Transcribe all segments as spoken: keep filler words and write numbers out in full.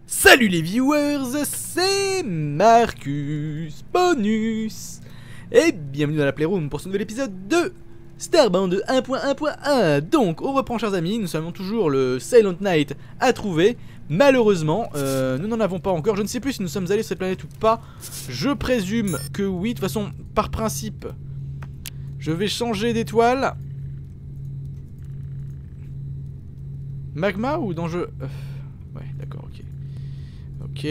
Salut les viewers, c'est Marcus Bonus et bienvenue dans la Playroom pour ce nouvel épisode de Starbound un point un point un. Donc on reprend, chers amis, nous avons toujours le Silent Night à trouver. Malheureusement, euh, nous n'en avons pas encore. Je ne sais plus si nous sommes allés sur cette planète ou pas. Je présume que oui. De toute façon, par principe, je vais changer d'étoile. Magma ou dangereux? euh, Ouais, d'accord, ok. Ok.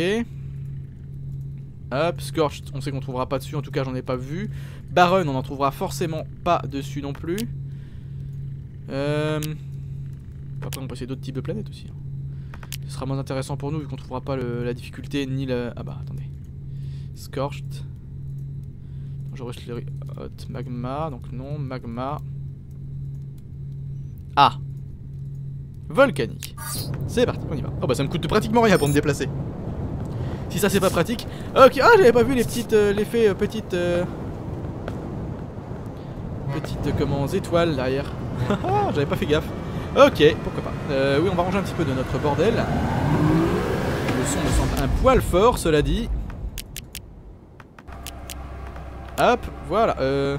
Hop, Scorch, on sait qu'on trouvera pas dessus, en tout cas j'en ai pas vu. Baron, on en trouvera forcément pas dessus non plus. Euh... Après on peut essayer d'autres types de planètes aussi. Ce sera moins intéressant pour nous vu qu'on trouvera pas le, la difficulté ni la... Ah bah attendez. Scorched. Dangerous Slurry Hot Magma, donc non, Magma. Ah, volcanique. C'est parti, on y va. Oh bah ça me coûte pratiquement rien pour me déplacer. Si ça c'est pas pratique. Ok, ah j'avais pas vu les petites, euh, l'effet euh, petites, euh, petites euh, comment étoiles derrière. J'avais pas fait gaffe. Ok, pourquoi pas. Euh, oui, on va ranger un petit peu de notre bordel. Le son me semble un poil fort, cela dit. Hop, voilà. Euh...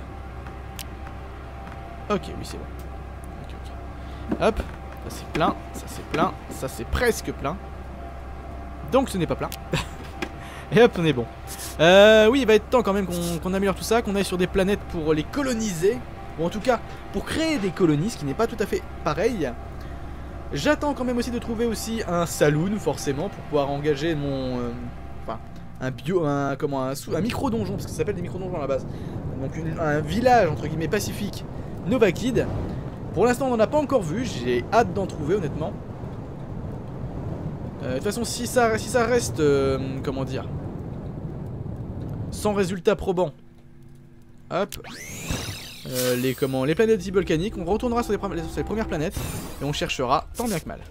Ok, oui c'est bon. Ok, ok. Hop, ça c'est plein, ça c'est plein, ça c'est presque plein. Donc ce n'est pas plein. Et hop, on est bon. Euh, oui, il va être temps quand même qu'on qu'on améliore tout ça, qu'on aille sur des planètes pour les coloniser. Ou en tout cas, pour créer des colonies, ce qui n'est pas tout à fait pareil. J'attends quand même aussi de trouver aussi un saloon, forcément, pour pouvoir engager mon... Euh, enfin, un bio... Un, comment, un, un micro-donjon, parce que ça s'appelle des micro-donjons à la base. Donc une, un village, entre guillemets, pacifique, Nova Kid. Pour l'instant, on n'en a pas encore vu, j'ai hâte d'en trouver, honnêtement. Euh, de toute façon, si ça, si ça reste, euh, comment dire, sans résultat probant, hop, euh, les, comment, les planètes volcaniques, on retournera sur les, sur les premières planètes et on cherchera tant bien que mal.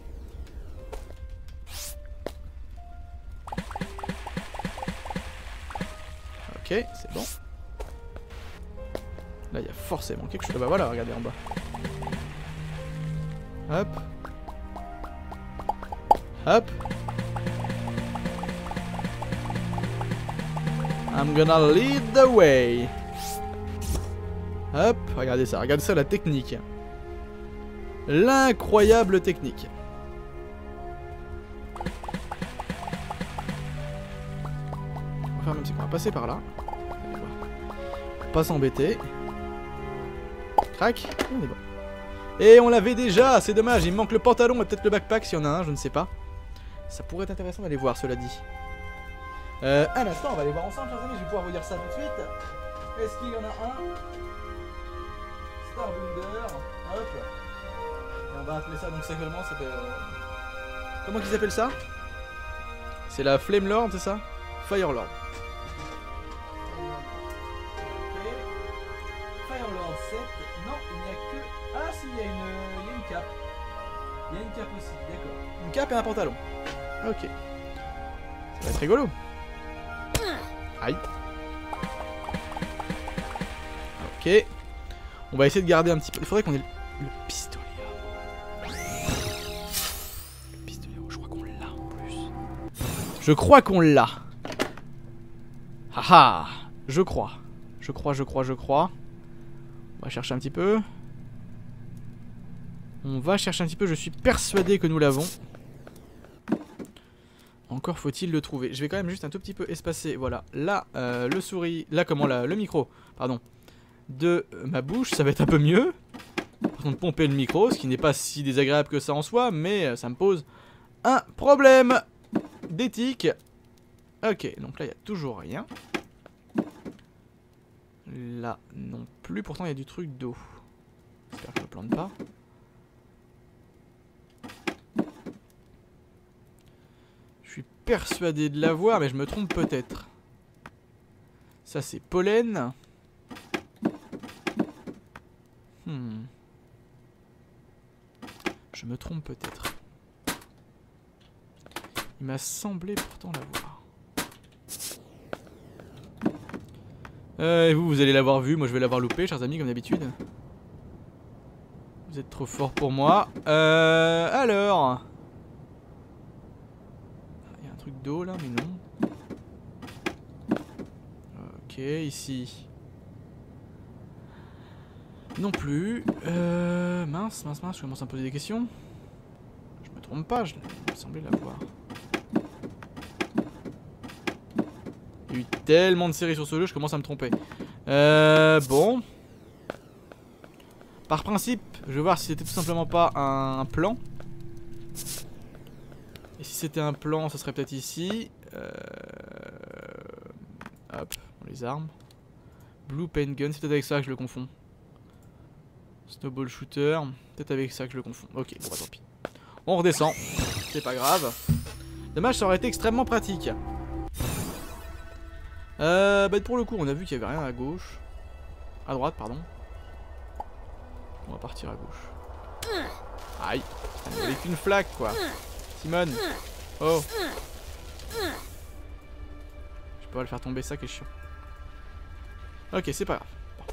Ok, c'est bon. Là, il y a forcément quelque chose. Bah voilà, regardez en bas. Hop. Hop. I'm gonna lead the way. Hop, regardez ça, regardez ça la technique. L'incroyable technique. On va faire même si on va passer par là. Pas s'embêter. Crac, on est bon. Et on l'avait déjà, c'est dommage, il me manque le pantalon et peut-être le backpack s'il y en a un, je ne sais pas. Ça pourrait être intéressant d'aller voir, cela dit. Euh, un instant, on va aller voir ensemble, chers amis, je vais pouvoir vous dire ça tout de suite. Est-ce qu'il y en a un? Starbounder, hop. Et on va appeler ça, donc c'est vraiment, c'est... Euh... Comment qu'ils appellent ça? C'est la Flame Lord, c'est ça? Fire Lord. Ok. Fire Lord sept, non, il n'y a que... Ah si, il y a une, il y a une cape. Il y a une cape aussi, d'accord. Une cape et un pantalon. Ok. Ça va être rigolo. Aïe. Ok. On va essayer de garder un petit peu. Il faudrait qu'on ait le, le pistolet. Le pistolet, je crois qu'on l'a en plus. Je crois qu'on l'a. Haha. Je crois. Je crois, je crois, je crois. On va chercher un petit peu. On va chercher un petit peu, je suis persuadé que nous l'avons. Encore faut-il le trouver. Je vais quand même juste un tout petit peu espacer, voilà, là, euh, le souris, là comment, là, le micro, pardon, de euh, ma bouche, ça va être un peu mieux. Par contre, pomper le micro, ce qui n'est pas si désagréable que ça en soi, mais euh, ça me pose un problème d'éthique. Ok, donc là, il n'y a toujours rien. Là, non plus, pourtant, il y a du truc d'eau. J'espère que je ne plante pas. Je suis persuadé de l'avoir, mais je me trompe peut-être. Ça, c'est pollen. Hmm. Je me trompe peut-être. Il m'a semblé pourtant l'avoir. Euh, et vous, vous allez l'avoir vu. Moi, je vais l'avoir loupé, chers amis, comme d'habitude. Vous êtes trop fort pour moi. Euh, alors... truc d'eau là, mais non. Ok, ici. Non plus. Euh, mince, mince, mince, je commence à me poser des questions. Je me trompe pas, je il me semblait l'avoir. Il y a eu tellement de séries sur ce jeu, je commence à me tromper. Euh, bon. Par principe, je vais voir si c'était tout simplement pas un, un plan. Et si c'était un plan, ça serait peut-être ici. Euh... Hop, les armes. Blue Paint Gun, c'est peut-être avec ça que je le confonds. Snowball Shooter, peut-être avec ça que je le confonds. Ok, bon bah tant pis. On redescend, c'est pas grave. Dommage, ça aurait été extrêmement pratique. Euh, bah pour le coup, on a vu qu'il y avait rien à gauche. À droite, pardon. On va partir à gauche. Aïe, il n'y avait qu'une flaque quoi. Simone. Oh. Je peux pas le faire tomber, ça qui est chiant. Ok, c'est pas grave.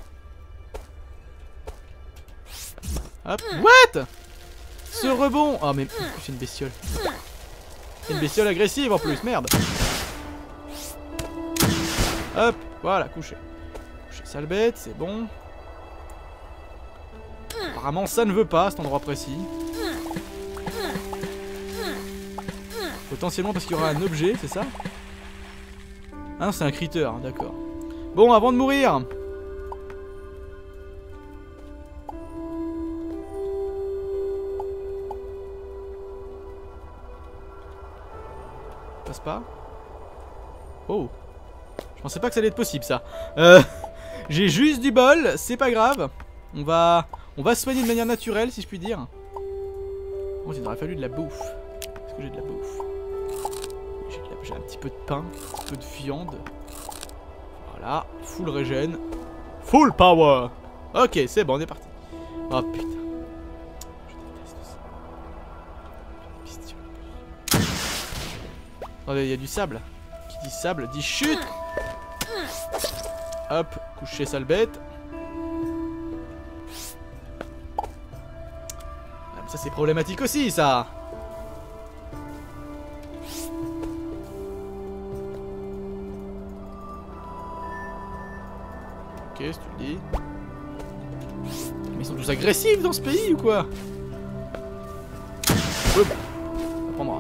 Hop. What? Ce rebond. Oh mais c'est une bestiole. C'est une bestiole agressive en plus, merde. Hop, voilà, couché. Couché, sale bête, c'est bon. Apparemment ça ne veut pas cet endroit précis. Potentiellement parce qu'il y aura un objet, c'est ça? Ah non, c'est un critter, hein, d'accord. Bon, avant de mourir. Passe pas. Oh. Je pensais pas que ça allait être possible ça. Euh, J'ai juste du bol, c'est pas grave. On va, on va se soigner de manière naturelle si je puis dire. Oh, il aurait fallu de la bouffe. Est-ce que j'ai de la bouffe? J'ai un petit peu de pain, un petit peu de viande. Voilà, full régène. Full power. Ok, c'est bon, on est parti. Oh putain. Je déteste ça. Attendez, il y a du sable. Qui dit sable dit chute. Hop, coucher sale bête. Ah, mais ça c'est problématique aussi ça. Ok, si tu le dis. Mais ils sont tous agressifs dans ce pays ou quoi? Boum. Ça prendra.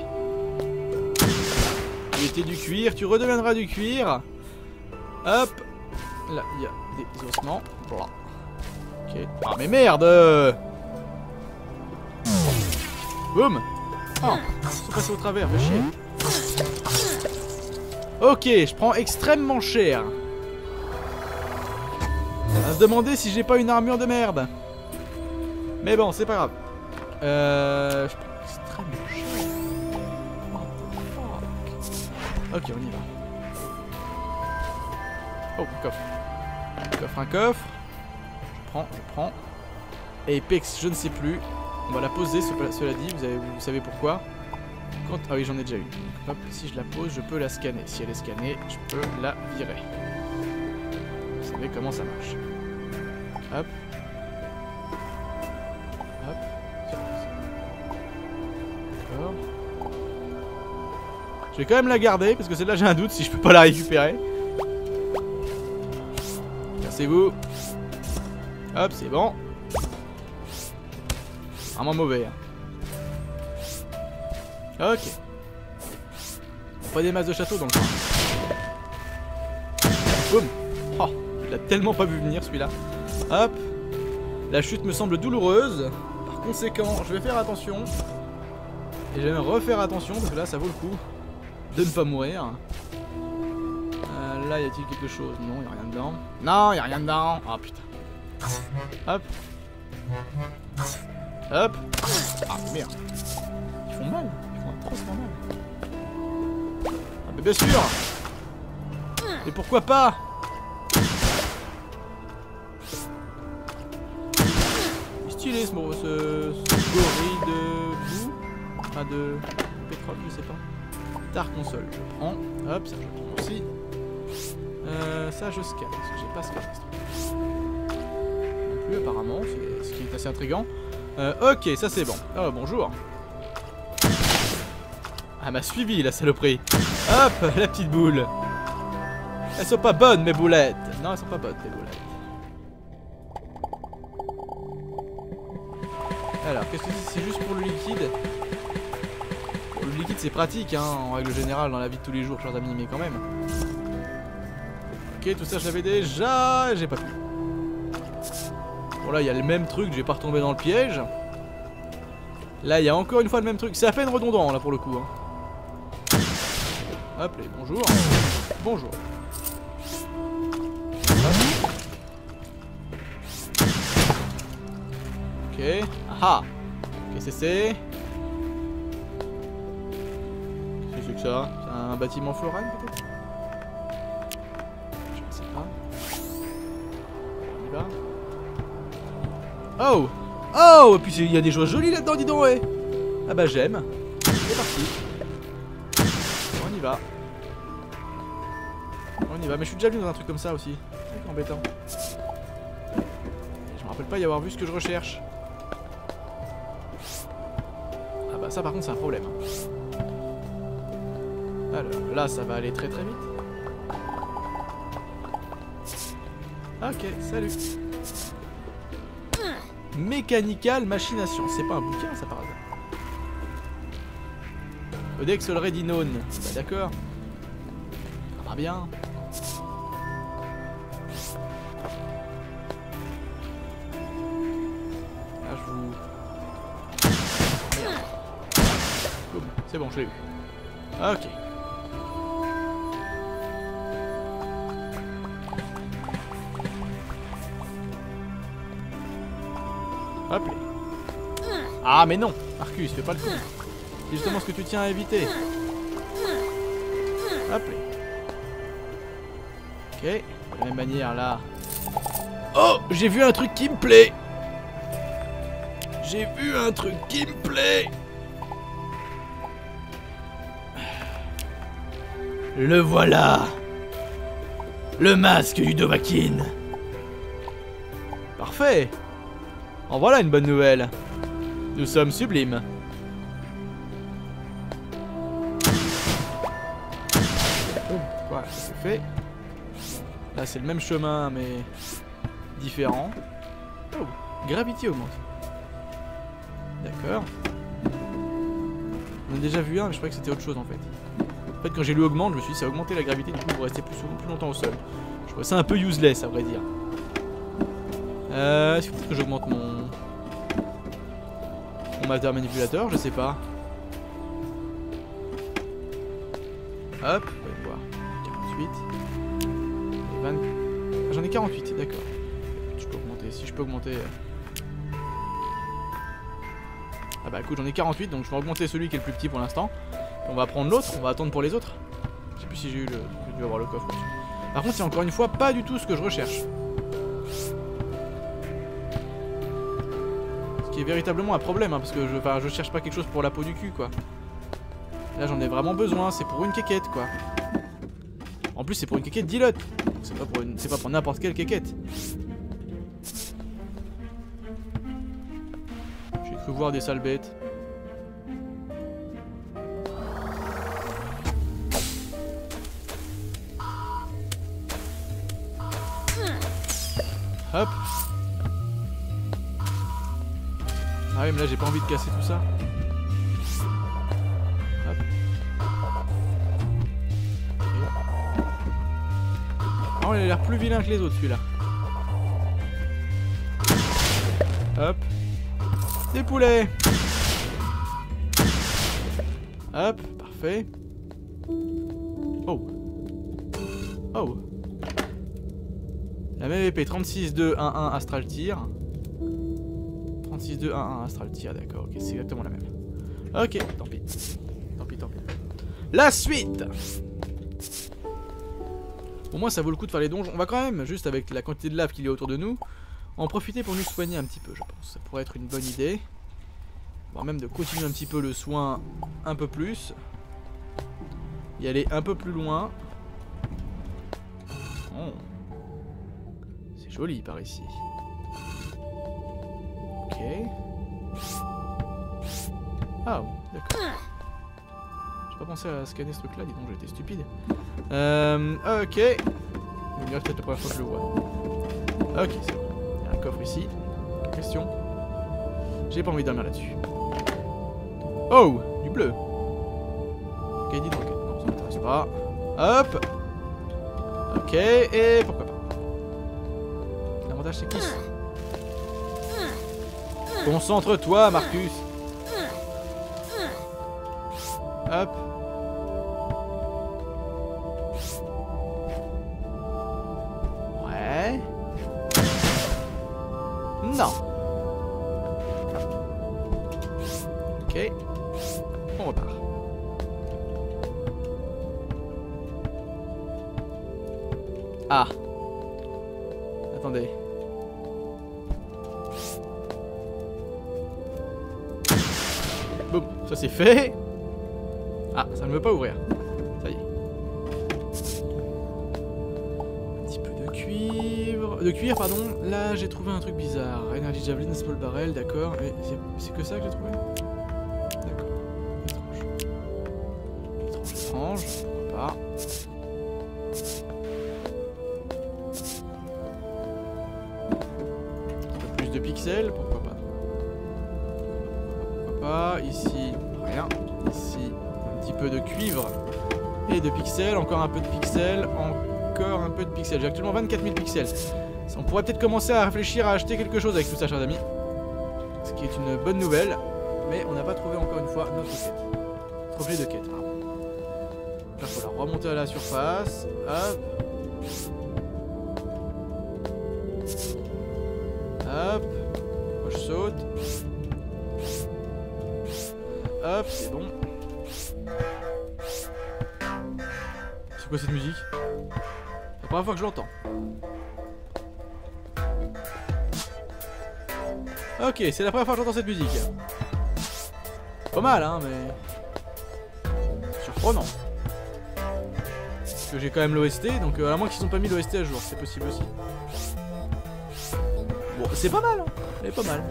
Tu étais du cuir, tu redeviendras du cuir. Hop. Là, il y a des ossements. Voilà. Ok. Ah mais merde. Boum. Oh, ils sont passés au travers, fais chier. Ok, je prends extrêmement cher. On va se demander si j'ai pas une armure de merde. Mais bon, c'est pas grave. Euh... Je prends extrêmement cher. What the fuck. Ok, on y va. Oh, un coffre. Un coffre, un coffre. Je prends, je prends. Apex, je ne sais plus. On va la poser, cela dit, vous, avez, vous savez pourquoi. Quand... Ah oui, j'en ai déjà une. Donc, hop, si je la pose, je peux la scanner. Si elle est scannée, je peux la virer. Vous savez comment ça marche. Hop. Hop. D'accord. Je vais quand même la garder, parce que celle-là, j'ai un doute si je peux pas la récupérer. Cassez-vous. Hop, c'est bon. Vraiment mauvais. Hein. Ok. Pas des masses de château dans le coin. Boum. Oh, je l'ai tellement pas vu venir celui-là. Hop. La chute me semble douloureuse. Par conséquent, je vais faire attention. Et je vais refaire attention parce que là, ça vaut le coup de ne pas mourir. Euh, là, y a-t-il quelque chose? Non, y a rien dedans. Non, y a rien dedans. Oh putain. Hop. Hop. Ah merde. Ils font mal. Ils font atrocement mal. Ah mais bien sûr. Et pourquoi pas? Stylé ce, ce, ce gorille de boue. Enfin de pétrole, je sais pas. Dark console, je prends. Hop, ça je prends aussi. Euh, ça je scanne, parce que j'ai pas scanné ce truc. Non plus apparemment, c'est ce qui est assez intriguant. Euh, ok, ça c'est bon. Oh bonjour. Elle m'a suivi la saloperie. Hop, la petite boule. Elles sont pas bonnes mes boulettes. Non, elles sont pas bonnes mes boulettes. Alors, qu'est-ce que c'est? C'est juste pour le liquide. Pour le liquide c'est pratique hein, en règle générale dans la vie de tous les jours, chers amis, mais quand même. Ok, tout ça je l'avais déjà, j'ai pas pu. Bon là il y a le même truc, je vais pas retomber dans le piège. Là il y a encore une fois le même truc, c'est à peine redondant là pour le coup. Hein. Hop, les bonjour. Bonjour. Hop. Ok, ah. Qu'est-ce que c'est? Qu'est-ce que c'est que ça? C'est un bâtiment floral peut-être? Je ne sais pas. On y va. Oh! Oh! Et puis il y a des choses jolies là-dedans, dis donc, ouais! Ah bah j'aime. C'est parti. On y va. On y va, mais je suis déjà venu dans un truc comme ça aussi. C'est embêtant. Je me rappelle pas y avoir vu ce que je recherche. Ah bah ça par contre c'est un problème. Alors là ça va aller très très vite. Ok, salut. Mechanical Machination, c'est pas un bouquin ça par hasard. Codex already known. Bah d'accord. Ça va bien. Là je vous... Boum, c'est bon, je l'ai eu. Ok. Hop. Ah mais non, Marcus, fais pas le con. C'est justement ce que tu tiens à éviter. Hop. Ok, de la même manière là. Oh, j'ai vu un truc qui me plaît. J'ai vu un truc qui me plaît. Le voilà. Le masque du Dovahkiin. Parfait. En voilà une bonne nouvelle. Nous sommes sublimes. Voilà, c'est fait. Là c'est le même chemin mais différent. Oh, gravité augmente. D'accord. On a déjà vu un mais je croyais que c'était autre chose en fait. En fait quand j'ai lu augmente je me suis dit ça a augmenté la gravité du coup vous restez plus, plus longtemps au sol. Je trouvais ça un peu useless à vrai dire. Euh, est-ce qu'il faut que j'augmente mon... Mon master manipulateur, je sais pas. Hop, on va voir. quarante-huit. Et vingt... Ah, j'en ai quarante-huit, d'accord. Je peux augmenter, si je peux augmenter... Ah bah écoute, j'en ai quarante-huit, donc je vais augmenter celui qui est le plus petit pour l'instant. On va prendre l'autre, on va attendre pour les autres. Je sais plus si j'ai eu le... J'ai dû avoir le coffre. Par contre, c'est encore une fois pas du tout ce que je recherche. Qui est véritablement un problème hein, parce que je, enfin, je cherche pas quelque chose pour la peau du cul quoi. Là j'en ai vraiment besoin, c'est pour une quéquette quoi. En plus c'est pour une quéquette d'Ilot. C'est pas pour une... c'est pas pour n'importe quelle quéquette. J'ai cru voir des sales bêtes. Hop. Ah oui mais là j'ai pas envie de casser tout ça. Hop. Okay. Oh il a l'air plus vilain que les autres celui-là. Hop. Des poulets. Hop, parfait. Oh. Oh. La même épée, trente-six deux un un Astral Tir. trente-six deux un un Astral Tir, d'accord, ok, c'est exactement la même. Ok, tant pis. Tant pis, tant pis. La suite! Au moins ça vaut le coup de faire les donjons. On va quand même, juste avec la quantité de lave qu'il y a autour de nous, en profiter pour nous soigner un petit peu, je pense. Ça pourrait être une bonne idée. Voire même de continuer un petit peu le soin un peu plus. Y aller un peu plus loin. Oh. C'est joli par ici. Ok. Ah, d'accord. J'ai pas pensé à scanner ce truc là, dis donc j'étais stupide. Euh, ok. Il y a peut-être la première fois que je le vois. Ok, c'est bon. Il y a un coffre ici. Question. J'ai pas envie de dormir là-dessus. Oh, du bleu. Ok, dis donc. Non, ça m'intéresse pas. Hop. Ok, et pourquoi pas. L'avantage c'est qui? Concentre-toi, Marcus. Hop. Ouais. Non. Ok. On repart. Ah. Attendez. Boum, ça c'est fait. Ah, ça ne veut pas ouvrir. Ça y est. Un petit peu de cuivre. De cuir, pardon. Là, j'ai trouvé un truc bizarre. Energy Javelin, Small Barrel, d'accord. Mais c'est que ça que j'ai trouvé. D'accord. Étrange. Étrange, étrange. Pourquoi pas. Un peu plus de pixels, pourquoi pas. Pourquoi pas. Ici, rien. Ici, un petit peu de cuivre et de pixels, encore un peu de pixels, encore un peu de pixels. J'ai actuellement vingt-quatre mille pixels. On pourrait peut-être commencer à réfléchir à acheter quelque chose avec tout ça, chers amis. Ce qui est une bonne nouvelle, mais on n'a pas trouvé encore une fois notre quête. Notre objet de quête, pardon. Là, il faut la remonter à la surface. Hop. Hop. Moi, je saute. Hop, c'est bon. C'est quoi cette musique? C'est la première fois que je l'entends. Ok, c'est la première fois que j'entends cette musique. Pas mal, hein, mais... surprenant. Parce que j'ai quand même l'O S T, donc euh, à moins qu'ils n'ont pas mis l'O S T à jour, c'est possible aussi. Bon, c'est pas mal, hein. Elle est pas mal.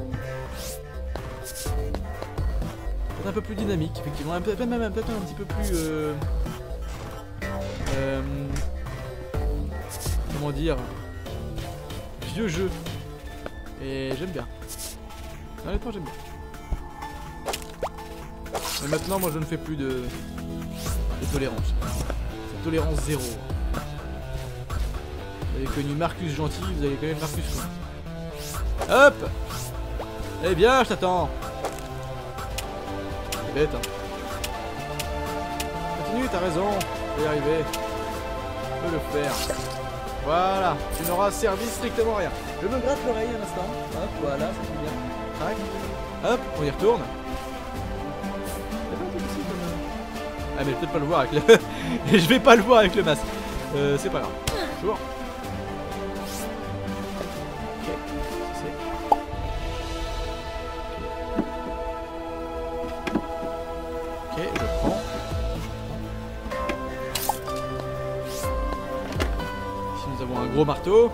Peut-être un peu plus dynamique, effectivement. Peut-être même, peut-être un petit peu plus... Euh... Euh... Comment dire? Vieux jeu. Et j'aime bien. Honnêtement, j'aime bien. Mais maintenant, moi, je ne fais plus de, de tolérance. De tolérance zéro. Vous avez connu Marcus gentil, vous allez connaître Marcus quoi. Hop. Eh bien, je t'attends. C'est bête, hein. Continue, t'as raison. Je vais y arriver. Je peux le faire. Voilà. Tu n'auras servi strictement rien. Je me gratte l'oreille un instant. Hop, voilà, ça fait bien. Tac. Hop, on y retourne. Ah mais je vais peut-être pas le voir avec le... je vais pas le voir avec le masque. Euh, c'est pas grave. Bonjour. Ok, c'est... Ok, je prends. Ici nous avons un gros marteau.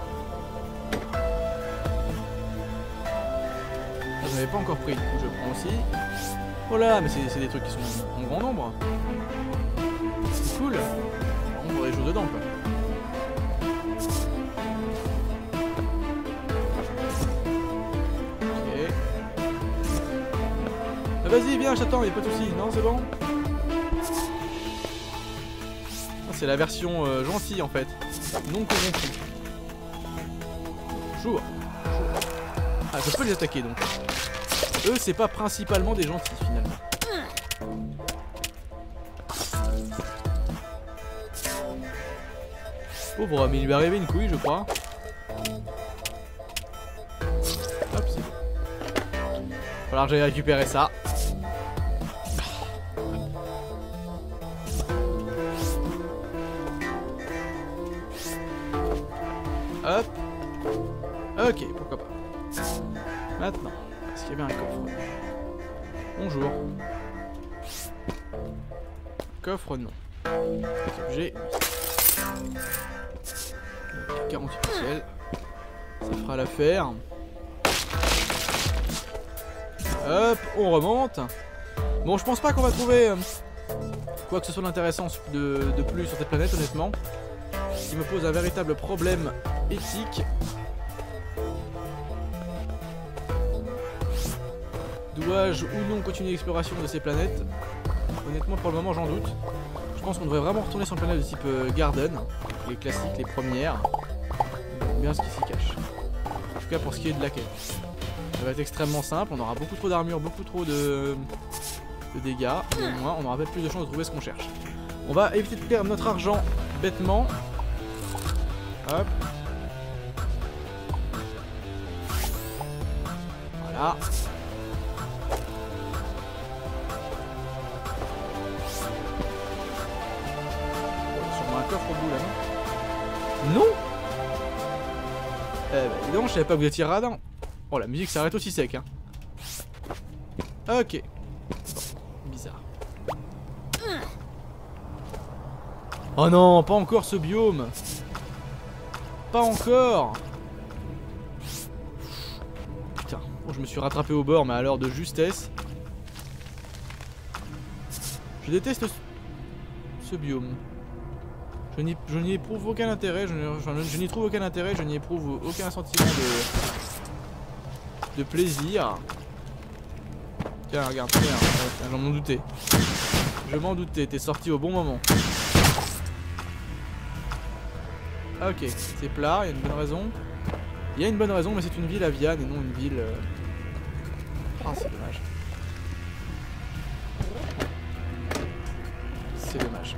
Je n'avais pas encore pris, du coup je prends aussi. Oh là, mais c'est des trucs qui sont en grand nombre. C'est cool. On voit des choses dedans quoi. Ok. Ah, vas-y, viens, j'attends, y'a pas de soucis. Non, c'est bon. C'est la version euh, gentille en fait. Non corrompue. Bonjour. Ah, je peux les attaquer donc. Eux, c'est pas principalement des gentils finalement. Pauvre, mais il lui est arrivé une couille, je crois. Hop, c'est bon. Il va falloir que j'aille récupérer ça. Hop. Ok, pourquoi pas. Maintenant, est-ce qu'il y avait un coffre? Bonjour. Coffre, non. Objet. quarante-huit pixels. Ça fera l'affaire. Hop, on remonte. Bon, je pense pas qu'on va trouver... Euh, quoi que ce soit d'intéressant de, de plus sur cette planète, honnêtement. Ce qui me pose un véritable problème éthique. Dois-je ou non continuer l'exploration de ces planètes? Honnêtement, pour le moment, j'en doute. Je pense qu'on devrait vraiment retourner sur une planète de type euh, Garden, les classiques, les premières. On voit bien ce qui s'y cache. En tout cas, pour ce qui est de la quête. Ça va être extrêmement simple, on aura beaucoup trop d'armure, beaucoup trop de, de dégâts. Mais au moins, on aura peut-être plus de chances de trouver ce qu'on cherche. On va éviter de perdre notre argent bêtement. Hop. Voilà. Sûrement un coffre au bout là, non? Non. Eh ben dis donc, je savais pas que vous étiez radin. Oh, la musique s'arrête aussi sec, hein. Ok. Bon, bizarre. Oh non, pas encore ce biome. Pas encore. Putain, oh, je me suis rattrapé au bord, mais à l'heure de justesse. Je déteste ce, ce biome. Je n'y, je n'y éprouve aucun intérêt, je, je, je n'y trouve aucun intérêt, je n'y éprouve aucun sentiment de, de plaisir. Tiens, regarde, tiens, tiens, j'en m'en doutais. Je m'en doutais, t'es sorti au bon moment. Ok, c'est plat, il y a une bonne raison. Il y a une bonne raison, mais c'est une ville à Viane et non une ville... Euh... Ah, c'est dommage. C'est dommage.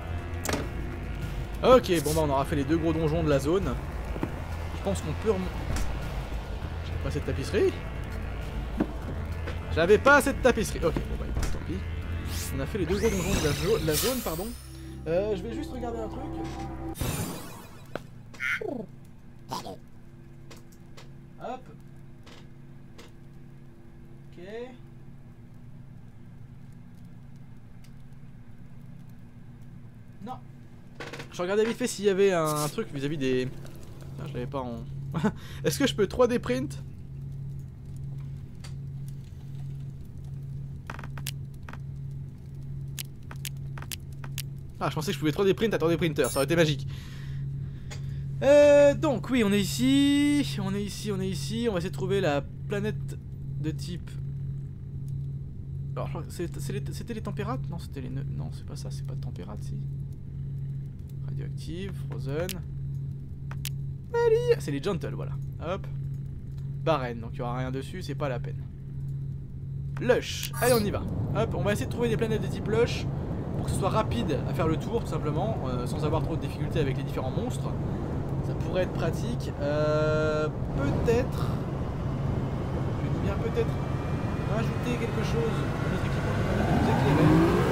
Ok, bon bah on aura fait les deux gros donjons de la zone. Je pense qu'on peut remonter... J'avais pas cette tapisserie. J'avais pas cette tapisserie. Ok, bon bah écoute, tant pis. On a fait les deux gros donjons de la, zo de la zone, pardon. Euh, je vais juste regarder un truc. Hop. Ok. Non. Je regardais vite fait s'il y avait un, un truc vis-à-vis -vis des... Ah, je l'avais pas en... Est-ce que je peux trois D print? Ah, je pensais que je pouvais trois D print à trois D printer, ça aurait été magique. Euh, donc oui, on est ici, on est ici, on est ici, on va essayer de trouver la planète de type... Alors, c'était les températes? Non, c'était les... Non, c'est pas ça, c'est pas de températes, si. Radioactive, frozen... C'est les gentle, voilà. Hop. Barren, donc il n'y aura rien dessus, c'est pas la peine. Lush, allez on y va. Hop, on va essayer de trouver des planètes de type Lush pour que ce soit rapide à faire le tour, tout simplement, euh, sans avoir trop de difficultés avec les différents monstres. Ça pourrait être pratique. Euh, peut-être... Je dis bien peut-être rajouter quelque chose à notre équipement qui permet de nous éclairer.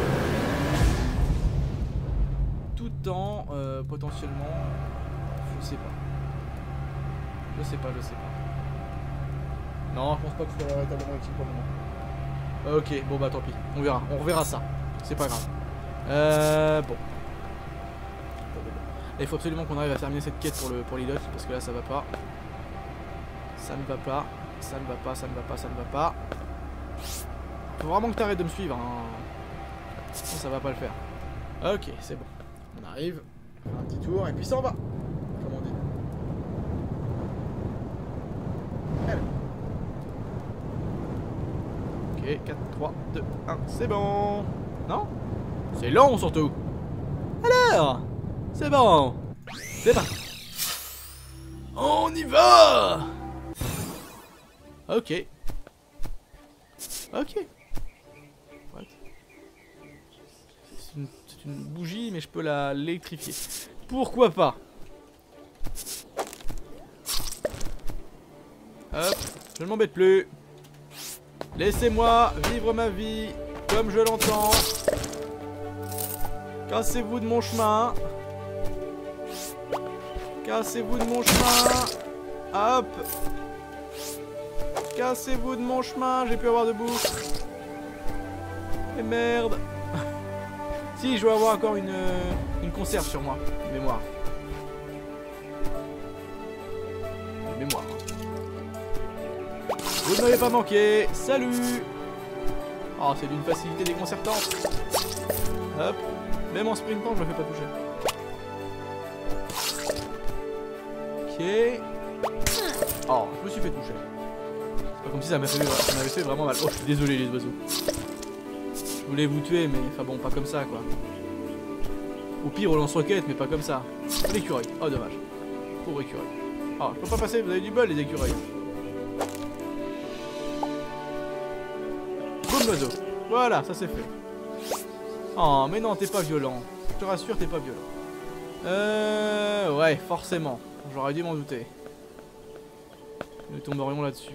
Tout en euh, potentiellement... Je sais pas. Je sais pas, je sais pas. Non, je pense pas que ce soit véritablement utile pour le moment. Ok, bon bah tant pis. On verra, on reverra ça. C'est pas grave. Euh... Bon. Il faut absolument qu'on arrive à terminer cette quête pour le pour l'îlot, parce que là ça va pas. Ça ne va pas. Ça ne va pas, ça ne va pas, ça ne va pas. Faut vraiment que t'arrêtes de me suivre. Hein. Sinon ça va pas le faire. Ok, c'est bon. On arrive. On fait un petit tour et puis ça en va. Comme on dit. Allez. Ok, quatre, trois, deux, un, c'est bon. Non? C'est long surtout. Alors, c'est bon. C'est parti. On y va. Ok. Ok. What? C'est une, une bougie, mais je peux la l'électrifier. Pourquoi pas? Hop, je ne m'embête plus. Laissez-moi vivre ma vie comme je l'entends. Cassez-vous de mon chemin. Cassez-vous de mon chemin. Hop. Cassez-vous de mon chemin. J'ai pu avoir de bouffe. Et merde. Si, je dois avoir encore une, une conserve sur moi. Une mémoire. Une mémoire. Vous ne m'avez pas manqué. Salut. Oh, c'est d'une facilité déconcertante. Hop. Même en sprintant, je me fais pas toucher. Ok. Oh, je me suis fait toucher. C'est pas comme si ça m'avait fait, ça m'avait fait vraiment mal. Oh, je suis désolé les oiseaux. Je voulais vous tuer, mais enfin bon, pas comme ça quoi. Au pire, au lance-roquette, mais pas comme ça. L'écureuil. Oh, dommage. Pauvre écureuil. Oh, je peux pas passer, vous avez du bol les écureuils. Boum l'oiseau. Voilà, ça c'est fait. Oh, mais non, t'es pas violent. Je te rassure, t'es pas violent. Euh... Ouais, forcément. J'aurais dû m'en douter. Nous tomberions là-dessus.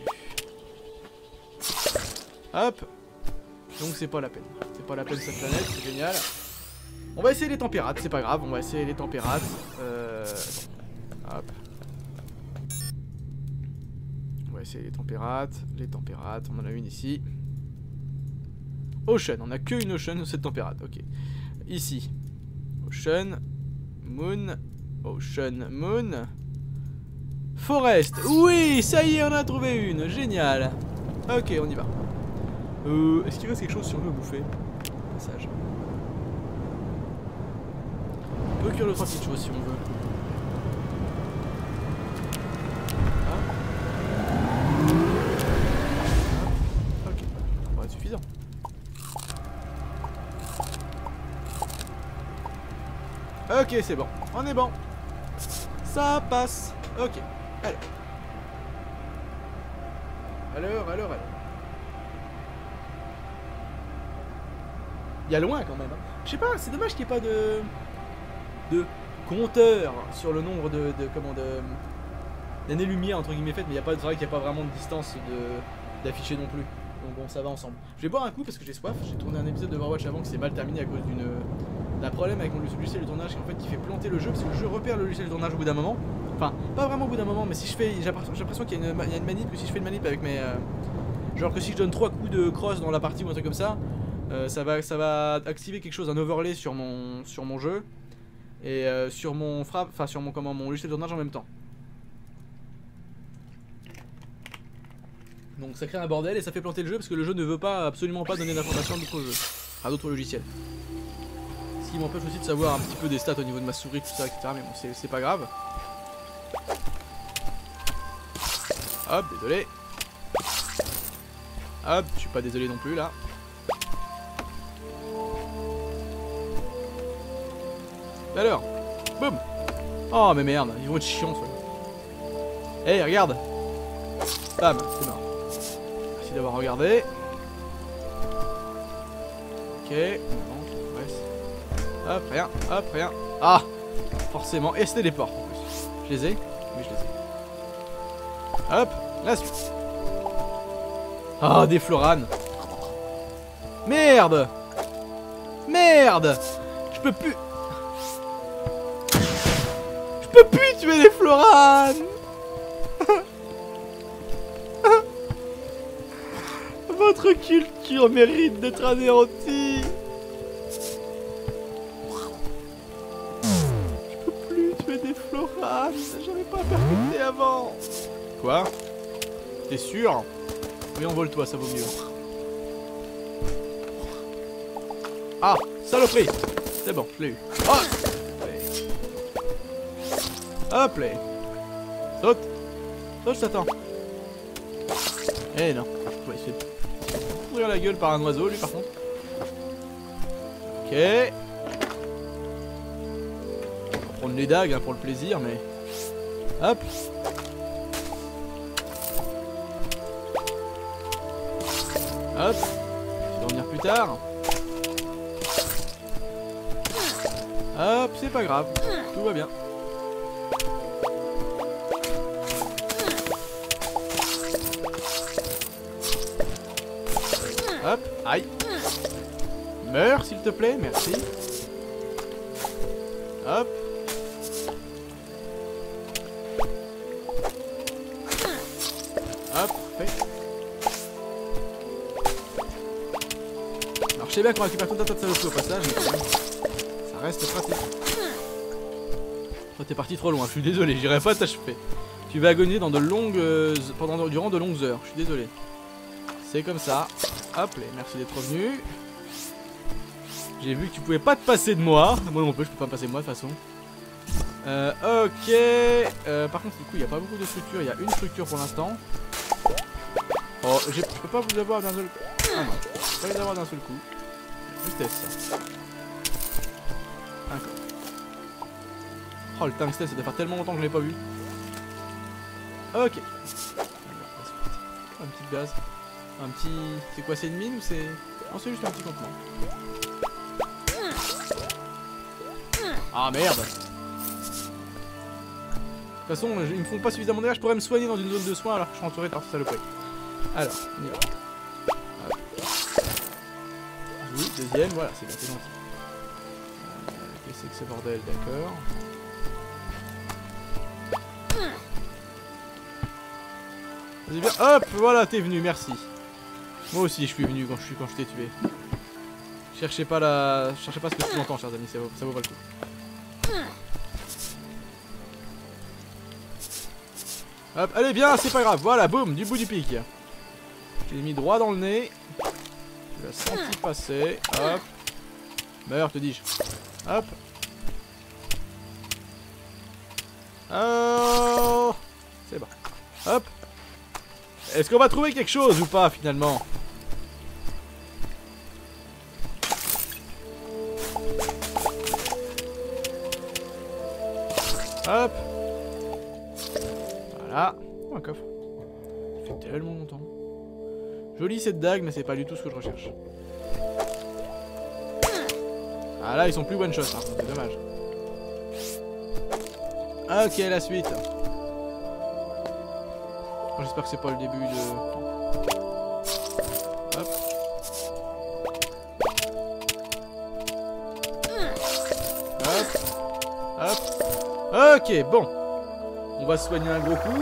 Hop. Donc c'est pas la peine. C'est pas la peine cette planète, c'est génial. On va essayer les températes, c'est pas grave. On va essayer les températes. Euh... Hop. On va essayer les températes. Les températes, on en a une ici. Ocean, on a que une Ocean, cette températe, ok. Ici. Ocean. Moon. Ocean, Moon. Forest. Oui, ça y est, on a trouvé une. Génial. Ok, on y va. Euh, Est-ce qu'il reste quelque chose sur nous à bouffer? Passage. On peut cuire le trois petites choses si on veut. Ah. Ok, ça va être suffisant. Ok, c'est bon. On est bon. Ça passe. Ok. Alors. Alors, alors, alors. Il y a loin quand même. Hein. Je sais pas, c'est dommage qu'il n'y ait pas de... de compteur sur le nombre de... de comment de... d'années-lumière entre guillemets faites, mais il y a pas, c'est vrai qu'il n'y a pas vraiment de distance de d'afficher non plus. Donc bon, ça va ensemble. Je vais boire un coup parce que j'ai soif. J'ai tourné un épisode de Overwatch avant qui s'est mal terminé à cause d'une... d'un problème avec mon logiciel de tournage qui en fait qui fait planter le jeu parce que le jeu repère le logiciel de tournage au bout d'un moment. Enfin, pas vraiment au bout d'un moment, mais si je fais, j'ai l'impression qu'il y, y a une manip, que si je fais une manip avec mes, euh, genre que si je donne trois coups de cross dans la partie ou un truc comme ça, euh, ça va, ça va activer quelque chose, un overlay sur mon, sur mon jeu et euh, sur mon frappe, enfin sur mon comment, mon logiciel de tournage en même temps. Donc ça crée un bordel et ça fait planter le jeu parce que le jeu ne veut pas absolument pas donner d'informations à d'autres jeux, à d'autres logiciels. Ce qui m'empêche aussi de savoir un petit peu des stats au niveau de ma souris, tout ça, et cetera. Mais bon, c'est pas grave. Hop, désolé. Hop, je suis pas désolé non plus là. Alors, boum. Oh mais merde, ils vont être chiants toi. Eh hey, regarde. Bam, c'est mort. Merci d'avoir regardé. Ok, non, reste. Hop, rien, hop, rien. Ah, forcément, et c'était des portes en plus. Je les ai? Oui, je les ai. Hop, la suite. Ah, des floranes. Merde. Merde. Je peux plus. Je peux plus tuer les floranes. Votre culture mérite d'être anéantie. Je peux plus tuer des floranes. J'avais pas percuté avant. Quoi? T'es sûr? Oui, envole-toi, ça vaut mieux. Ah, saloperie. C'est bon, je l'ai eu. Oh, hop là. Saute. Saute, je t'attends. Eh non. Je vais essayer de ouvrir la gueule par un oiseau, lui, par contre. Ok. On va prendre les dagues hein, pour le plaisir, mais... Hop. Hop. Je vais revenir plus tard. Hop, c'est pas grave. Tout va bien. Hop, aïe. Meurs s'il te plaît, merci. Hop. Hop, parfait. Alors je sais bien qu'on récupère tout un tas de saloperies au passage, mais quand même, ça reste pratique. Toi t'es parti trop loin, je suis désolé, j'irai pas t'achever. Tu vas agoniser dans de longues... pendant durant de longues heures, je suis désolé. C'est comme ça. Hop, les merci d'être revenu. J'ai vu que tu pouvais pas te passer de moi. Moi non plus, je peux pas me passer de moi de toute façon. Euh, ok. Euh, par contre, du coup, il n'y a pas beaucoup de structures. Il y a une structure pour l'instant. Oh, je peux pas vous avoir d'un seul coup. Ah non, je peux pas les avoir d'un seul coup. Je teste ça. D'accord. Oh, le tungstène, ça doit faire tellement longtemps que je l'ai pas vu. Ok. Un petit gaz. Un petit... C'est quoi, c'est une mine ou c'est... Non, c'est juste un petit campement. Ah merde. De toute façon, ils me font pas suffisamment de dégâts, je pourrais me soigner dans une zone de soins alors que je suis entouré par cette saloperie. Alors, on y va. Hop. Oui, deuxième, voilà, c'est bien, c'est gentil. Euh, Qu'est-ce que c'est que ce bordel, d'accord. Vas-y bien, hop, voilà, t'es venu, merci. Moi aussi, je suis venu quand je suis quand je t'ai tué. Cherchez pas la, cherchez pas ce que tu entends, chers amis, ça vaut, ça vaut pas le coup. Hop, allez bien, c'est pas grave, voilà, boum, du bout du pic. Je l'ai mis droit dans le nez. Tu l'as senti passer, hop. Meurs, te dis-je. Hop. Oh, c'est bon. Hop. Est-ce qu'on va trouver quelque chose ou pas finalement? Hop. Voilà. Oh, un coffre. Ça fait tellement longtemps. Jolie cette dague, mais c'est pas du tout ce que je recherche. Ah là, ils sont plus one shot, par contre, c'est dommage. Ok, la suite. Oh, j'espère que c'est pas le début de... Hop. Hop. Hop. Ok, bon. On va soigner un gros coup.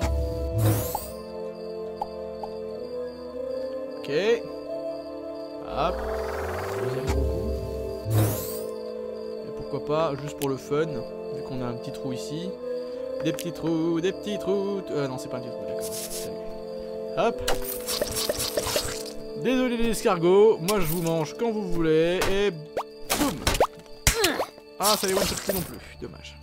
Ok. Hop. Deuxième gros coup. Et pourquoi pas, juste pour le fun, vu qu'on a un petit trou ici. Des petits trous, des petits trous. Euh, non, c'est pas un petit trou, d'accord. Salut. Hop. Désolé les escargots, moi je vous mange quand vous voulez. Et boum. Ah, ça les one shot plus non plus, dommage.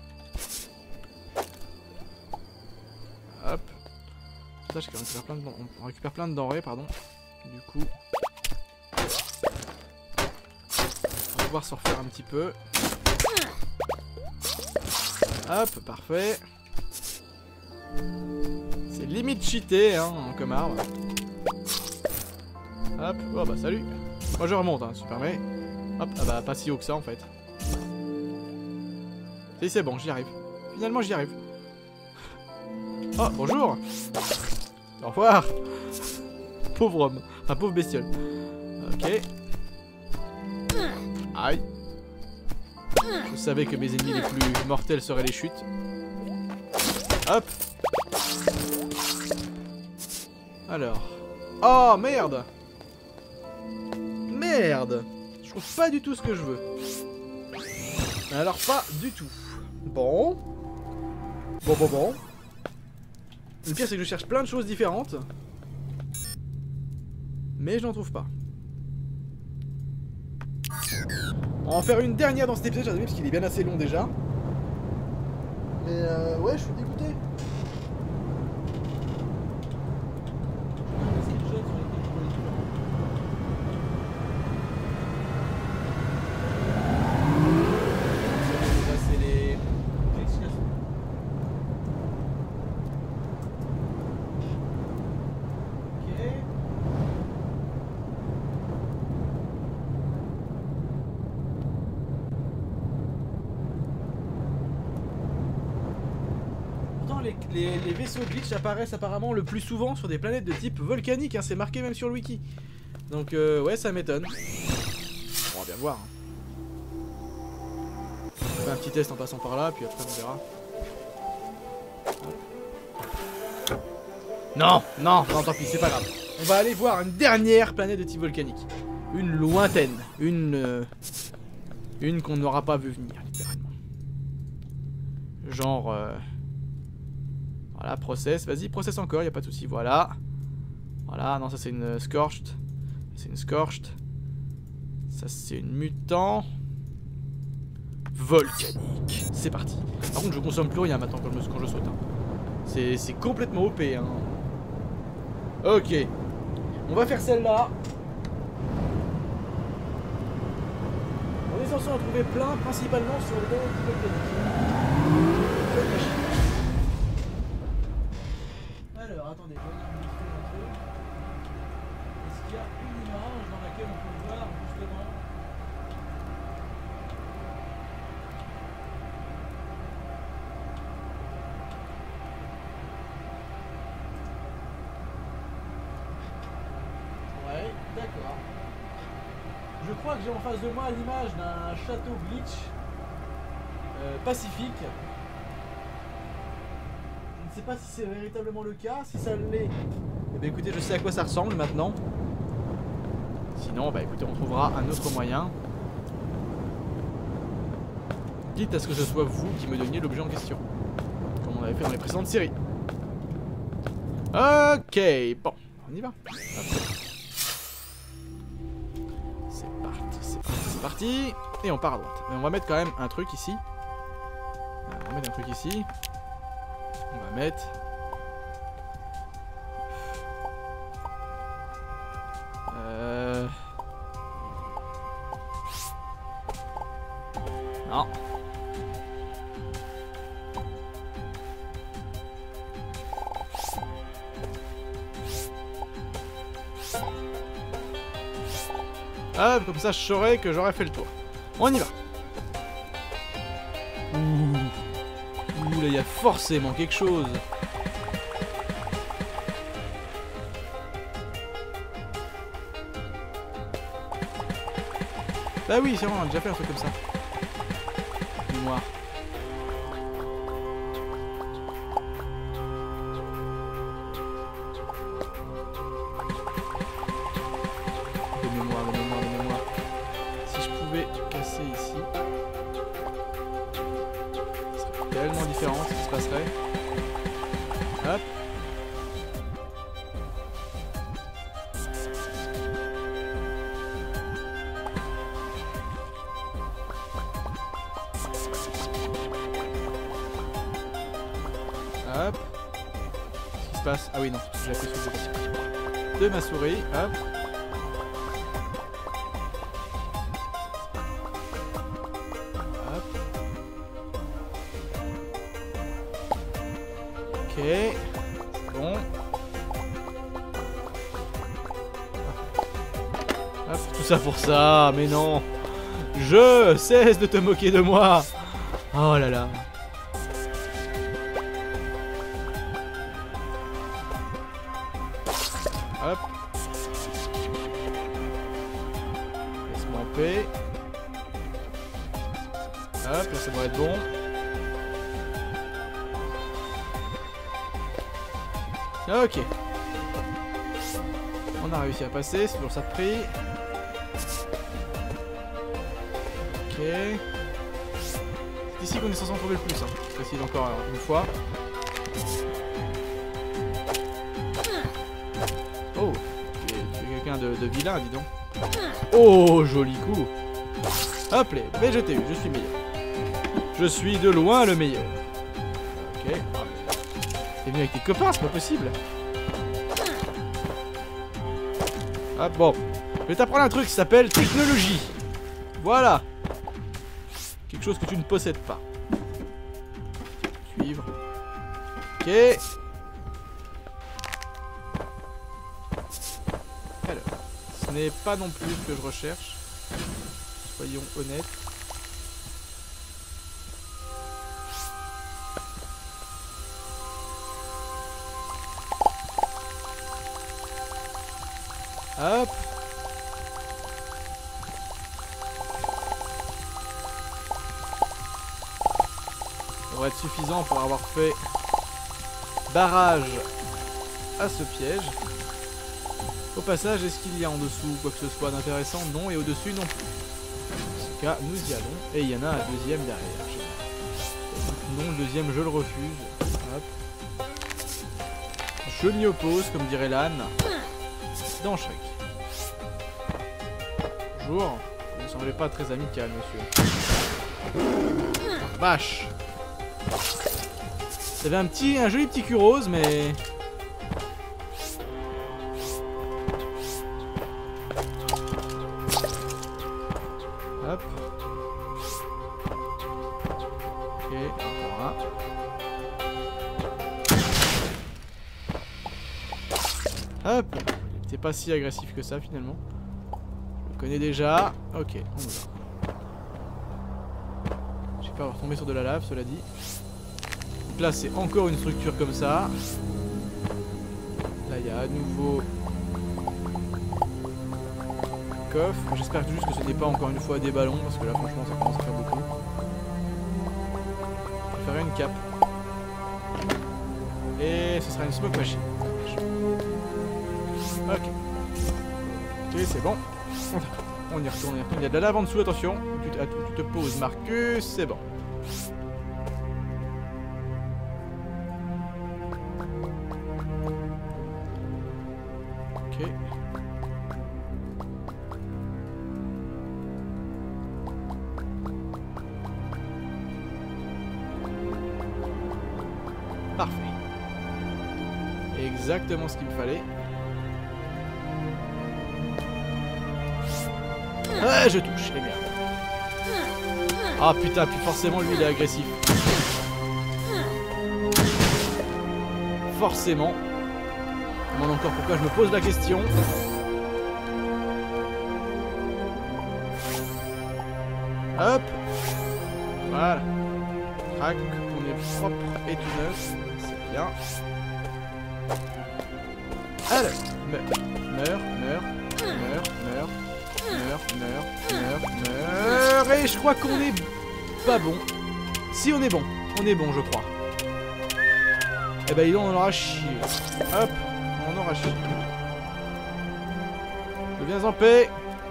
Hop. Sache qu'on récupère plein de, on récupère plein de denrées, pardon. Du coup, on va pouvoir se refaire un petit peu. Hop, parfait. C'est limite cheaté, hein, comme arme. Hop, oh bah salut. Moi je remonte, hein, si tu permets. Hop, ah bah pas si haut que ça en fait. Si, c'est bon, j'y arrive. Finalement, j'y arrive. Oh, bonjour. Au revoir. Pauvre homme. Enfin, pauvre bestiole. Ok. Aïe. Je savais que mes ennemis les plus mortels seraient les chutes. Hop. Alors. Oh, merde. Merde. Je trouve pas du tout ce que je veux. Alors, pas du tout. Bon. Bon, bon, bon. Le pire, c'est que je cherche plein de choses différentes. Mais je n'en trouve pas. On va en faire une dernière dans cet épisode, chers amis, parce qu'il est bien assez long déjà. Mais euh, ouais, je suis dégoûté. Les, les, les vaisseaux glitch apparaissent apparemment le plus souvent sur des planètes de type volcanique, hein, c'est marqué même sur le wiki. Donc euh, ouais, ça m'étonne. On va bien voir. Hein. On fait un petit test en passant par là, puis après on verra. Non, non, non, tant pis, c'est pas grave. On va aller voir une dernière planète de type volcanique. Une lointaine. Une... Euh, une qu'on n'aura pas vu venir, littéralement. Genre... Euh, Voilà, process, vas-y, process encore, y a pas de souci, voilà. Voilà, non, ça c'est une uh, scorched. C'est une Scorched. Ça c'est une mutant. Volcanique. C'est parti. Par contre je consomme plus rien maintenant quand je, quand je saute. Hein. C'est complètement O P. Hein. Ok. On va faire celle-là. On est censé en trouver plein, principalement sur le volcanique. Alors attendez, je vais regarder un peu. Est-ce qu'il y a une image dans laquelle on peut voir justement ouais, d'accord. Je crois que j'ai en face de moi l'image d'un château glitch euh, pacifique. Je ne sais pas si c'est véritablement le cas, si ça l'est. Eh bien écoutez, je sais à quoi ça ressemble maintenant. Sinon, bah écoutez, on trouvera un autre moyen. Quitte à ce que ce soit vous qui me donniez l'objet en question. Comme on avait fait dans les précédentes séries. Ok, bon, on y va. C'est parti, c'est parti, c'est parti. Et on part à droite. Mais on va mettre quand même un truc ici. On va mettre un truc ici. On va mettre... Euh... Non. Ah, comme ça je saurais que j'aurais fait le tour. On y va. Ouh. Ouh, là il y a forcément quelque chose. Bah oui, c'est vrai, on a déjà fait un truc comme ça. Mémoire. De mémoire, de mémoire, de mémoire. Si je pouvais casser ici, ce serait tellement différent ce qui se passerait. Hop. Hop. Qu'est-ce qui se passe? Ah oui, non, j'ai appuyé sur le bouton de ma souris. Hop. Hop. Ok. Bon. Hop, tout ça pour ça, mais non. Je cesse de te moquer de moi. Oh là là. Hop. Laisse-moi en paix. Hop, là ça devrait être bon. Ok. On a réussi à passer, c'est toujours ça de prix. Ok. C'est ici qu'on est censé en trouver le plus. Hein. Je vais essayer encore une fois. Oh, tu es, tu es quelqu'un de, de vilain, dis donc. Oh, joli coup. Hop là, mais je t'ai eu, je suis meilleur. Je suis de loin le meilleur. Ok. T'es venu avec tes copains, c'est pas possible. Hop, bon. Je vais t'apprendre un truc qui s'appelle technologie. Voilà. Quelque chose que tu ne possèdes pas. Suivre. Ok. Alors, ce n'est pas non plus ce que je recherche. Soyons honnêtes. Hop. Ça devrait être suffisant pour avoir fait barrage à ce piège. Au passage, est-ce qu'il y a en dessous quoi que ce soit d'intéressant? Non, et au-dessus non plus. Dans ce cas, nous y allons. Et il y en a un deuxième derrière. Non, le deuxième, je le refuse. Hop. Je m'y oppose, comme dirait l'âne. Dans Shrek. Bonjour. Vous ne semblez pas très amical, monsieur. Vache. Vous avez un petit, un joli petit cul rose, mais... Hop. Ok, encore un. Hop. C'est pas si agressif que ça, finalement. Je le connais déjà. Ok, on y va. J'ai peur de retomber sur de la lave, cela dit. Donc là, c'est encore une structure comme ça. Là, il y a à nouveau... coffre. J'espère juste que ce n'est pas encore une fois des ballons, parce que là, franchement, ça commence à faire beaucoup. Je ferai une cape. Et ce sera une smoke machine. Ok. Ok, c'est bon. On y retourne, on y retourne. Il y a de la lave en dessous, attention. Tu te, tu te poses, Marcus, c'est bon. Ok. Parfait. Exactement ce qu'il me fallait. Ouais, je touche, et merde. Ah putain, puis forcément lui il est agressif. Forcément. Je me demande encore pourquoi je me pose la question. Hop. Voilà. Crac, on est propre et tout neuf. C'est bien. Alors, meurs, meurs, meurs, meurs, meurs. Meurs, meurs, meurs, meurs. Et je crois qu'on est pas bon. Si, on est bon. On est bon, je crois. Eh ben, on en aura chié. Hop, on en aura chié. Je viens en paix.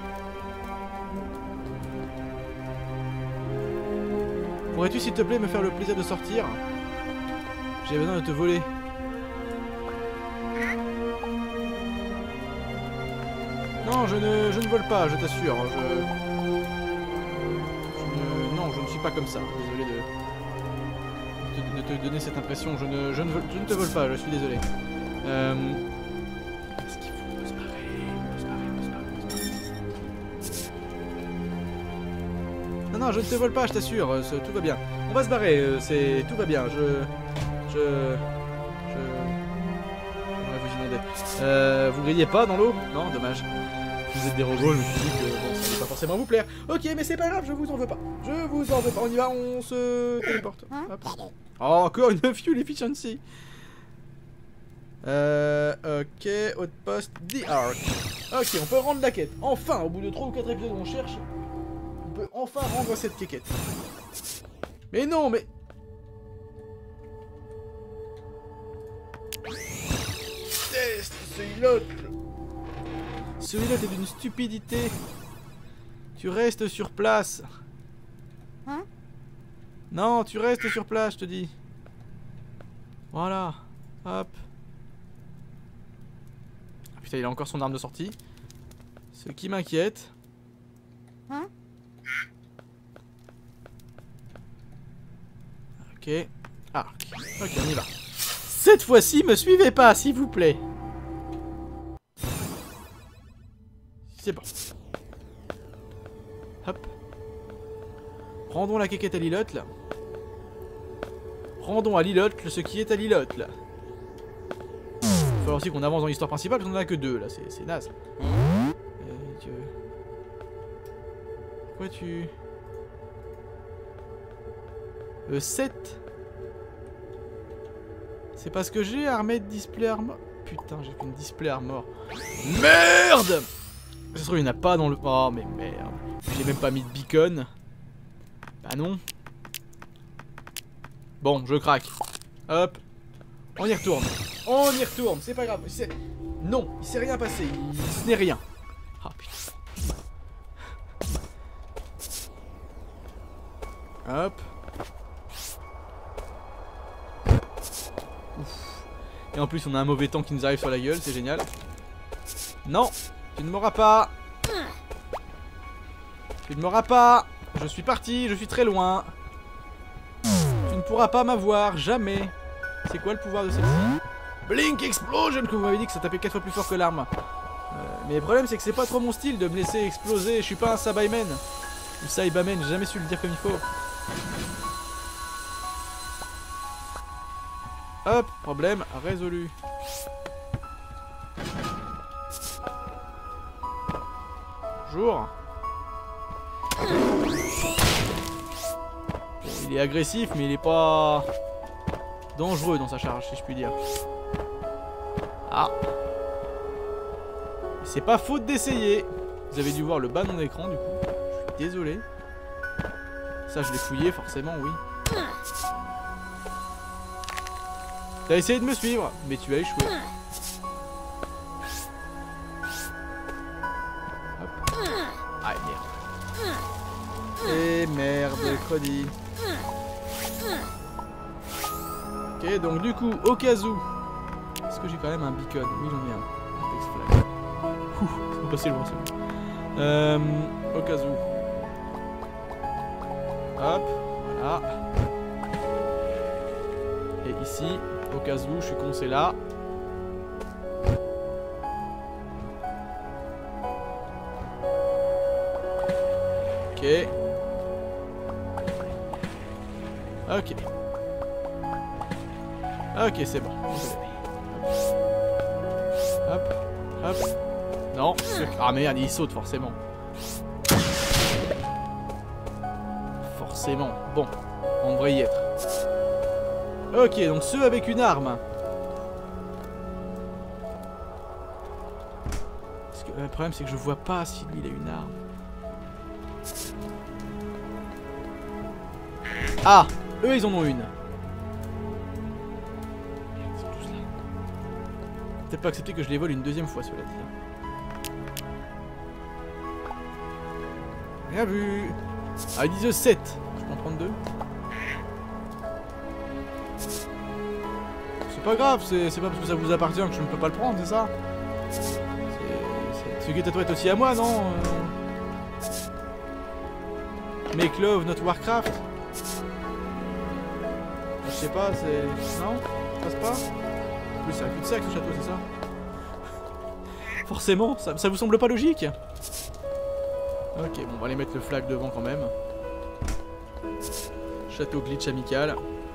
Pourrais-tu, s'il te plaît, me faire le plaisir de sortir? J'ai besoin de te voler. Non, je ne, je ne vole pas, je t'assure. Je... je ne... Non, je ne suis pas comme ça. Désolé de... de te donner cette impression. Je ne, je ne, vole... je ne te vole pas, je suis désolé. Euh... Est-ce qu'il faut se barrer? Se barrer, se barrer, se barrer. Non, non, je ne te vole pas, je t'assure. Tout va bien. On va se barrer, c'est... Tout va bien. Je... Je... Je... J'aimerais vous inonder. Euh... Vous grillez pas dans l'eau? Non, dommage. Vous êtes des robots, je me suis dit que bon, ça ne va pas forcément vous plaire. Ok, mais c'est pas grave, je vous en veux pas. Je vous en veux pas. On y va, on se téléporte. Hop. Oh, encore une fuel efficiency. Euh, ok, outpost, the arc. Ok, on peut rendre la quête. Enfin, au bout de trois ou quatre épisodes où on cherche, on peut enfin rendre cette quête. Mais non, mais... Test, celui-là. Celui-là, t'es d'une stupidité. Tu restes sur place. Hein? Non, tu restes sur place, je te dis. Voilà. Hop. Ah, putain, il a encore son arme de sortie. Ce qui m'inquiète. Hein? Ok. Arc. Ok, on y va. Cette fois-ci, me suivez pas, s'il vous plaît. C'est bon. Hop. Rendons la quéquette à Lilotte, là. Rendons à Lilotte ce qui est à Lilotte, là. Il va falloir aussi qu'on avance dans l'histoire principale, parce qu'on en a que deux, là. C'est naze. Euh, tu... Pourquoi tu... Euh, sept. C'est parce que j'ai armé de display armor. Putain, j'ai fait une display armor. Merde! Ça se trouve, il n'y en a pas dans le... Oh, mais merde. J'ai même pas mis de beacon. Bah non. Bon, je craque. Hop. On y retourne. On y retourne. C'est pas grave. Non, il s'est rien passé. Il... Ce n'est rien. Ah, oh, putain. Hop. Ouf. Et en plus, on a un mauvais temps qui nous arrive sur la gueule. C'est génial. Non. Tu ne m'auras pas. Tu ne m'auras pas. Je suis parti, je suis très loin. Tu ne pourras pas m'avoir, jamais. C'est quoi le pouvoir de celle-ci? Blink Explosion, que vous m'avez dit que ça tapait quatre fois plus fort que l'arme. Euh, mais le problème c'est que c'est pas trop mon style de me laisser exploser. Je suis pas un Sabayman. Ou Saibaman, j'ai jamais su le dire comme il faut. Hop, problème résolu. Bonjour. Bon, il est agressif, mais il est pas dangereux dans sa charge, si je puis dire. Ah. C'est pas faute d'essayer. Vous avez dû voir le bas de mon écran, du coup. Je suis désolé. Ça, je l'ai fouillé, forcément, oui. T'as essayé de me suivre, mais tu as échoué. Hop. Ah, merde. Et merde, credi. Ok, donc du coup, au cas où... Est-ce que j'ai quand même un beacon? Oui, j'en ai un. Apex Flag. Ouh, c'est pas passé loin, c'est bon. Euh, au cas où... Hop, voilà. Et ici, au cas où, je suis coincé là. Ok. Ok. Ok, c'est bon. Hop, hop. Non. Ah merde, il saute forcément. Forcément. Bon, on devrait y être. Ok, donc ceux avec une arme. Parce que, le problème c'est que je vois pas si lui il a une arme. Ah, eux ils en ont une. Peut-être pas accepter que je les vole une deuxième fois, cela dit. Bien vu. Ah, ils disent sept. Je peux en prendre deux. C'est pas grave, c'est pas parce que ça vous appartient que je ne peux pas le prendre, c'est ça? C'est... Ce qui est tatoué aussi à moi, non? euh... Make love, not Warcraft. Je sais pas, c'est... Non? Ça passe pas? En plus, c'est un cul-de-sac ce château, c'est ça? Forcément, ça, ça vous semble pas logique? Ok, bon, on va aller mettre le flag devant quand même. Château glitch amical.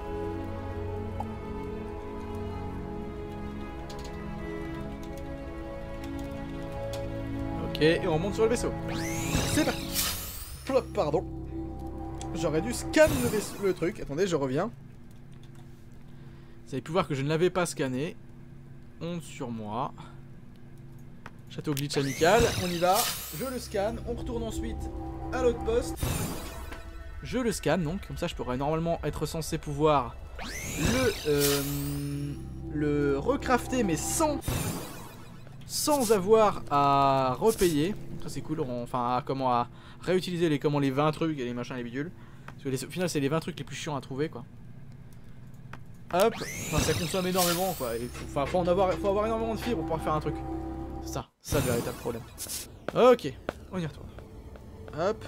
Ok, et on monte sur le vaisseau. C'est parti. Pardon. J'aurais dû scanner le, vaisseau, le truc. Attendez, je reviens. Vous avez pu voir que je ne l'avais pas scanné. Honte sur moi. Château glitch amical. On y va. Je le scanne. On retourne ensuite à l'autre poste. Je le scanne donc. Comme ça, je pourrais normalement être censé pouvoir le, euh, le recrafter, mais sans... sans avoir à repayer. Ça c'est cool, enfin à, comment à réutiliser les, comment, les vingt trucs et les machins et les bidules. Parce que les, au final c'est les vingt trucs les plus chiants à trouver quoi. Hop, enfin ça consomme énormément quoi. Enfin faut, faut en avoir, faut avoir énormément de fibres pour pouvoir faire un truc. C'est ça, ça le véritable problème. Ok, on y retourne. Hop.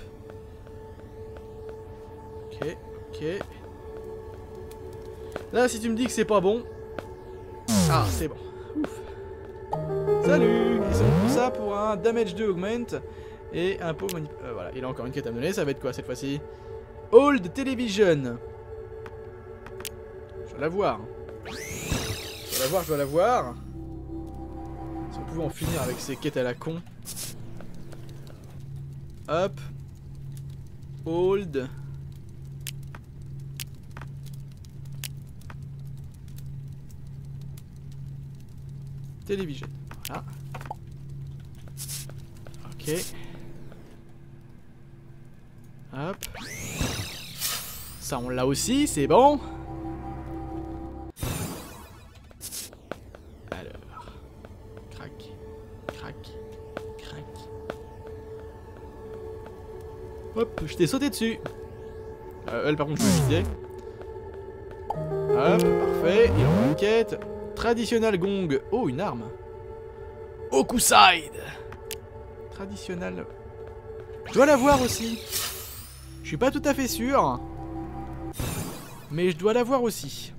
Ok, ok. Là si tu me dis que c'est pas bon. Ah c'est bon. Ouf. Salut! Et c'est pour ça pour un damage deux augment et un pot manip... Euh, voilà, il a encore une quête à me donner, ça va être quoi cette fois-ci? Old Television. Je dois la voir. Je dois la voir, je dois la voir. Si on pouvait en finir avec ces quêtes à la con. Hop. Old. Television. Voilà. Ok. Hop. Ça on l'a aussi, c'est bon. Alors. Crac. Crac. Crac. Hop, je t'ai sauté dessus. Euh, elle par contre je peux viser. Hop, parfait. Il en quête. Traditional gong. Oh, une arme. Okuside. Traditional Je dois l'avoir aussi. Je suis pas tout à fait sûr. Mais je dois l'avoir aussi.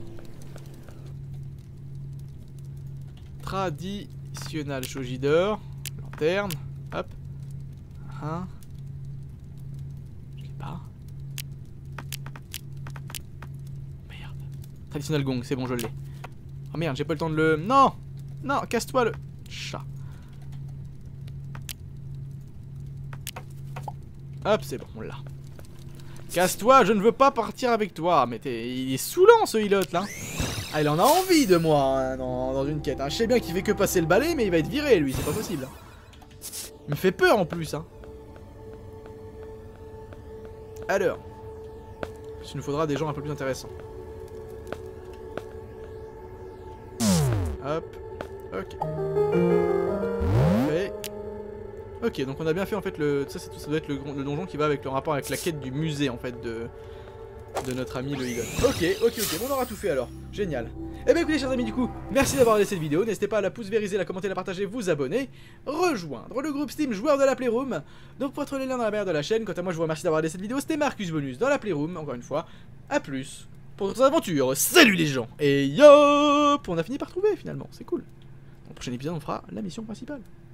Traditional shoji d'or. Lanterne. Hop. Hein. Je l'ai pas. Merde. Traditional gong, c'est bon, je l'ai. Oh merde, j'ai pas le temps de le... Non. Non, casse-toi le... chat. Hop, c'est bon, on l'a. Casse-toi, je ne veux pas partir avec toi. Mais t'es... il est saoulant ce Hilot là. Ah, il en a envie de moi hein, dans, dans une quête. Hein. Je sais bien qu'il fait que passer le balai, mais il va être viré lui, c'est pas possible. Il me fait peur en plus. Hein. Alors, il nous faudra des gens un peu plus intéressants. Hop, ok. Fait. Ok, donc on a bien fait en fait le... Ça, ça doit être le, le donjon qui va avec le rapport avec la quête du musée en fait de, de notre ami le Hilot. Ok, ok, ok, bon, on aura tout fait alors. Génial. Eh bien écoutez chers amis du coup, merci d'avoir regardé cette vidéo. N'hésitez pas à la pouce vériser, la commenter, la partager, vous abonner. Rejoindre le groupe Steam joueur de la Playroom. Donc pour être les liens dans la barre de la chaîne. Quant à moi je vous remercie d'avoir regardé cette vidéo. C'était Marcus Bonus dans la Playroom, encore une fois. A plus pour d'autres aventures. Salut les gens. Et yop, on a fini par trouver finalement, c'est cool. Dans le prochain épisode on fera la mission principale.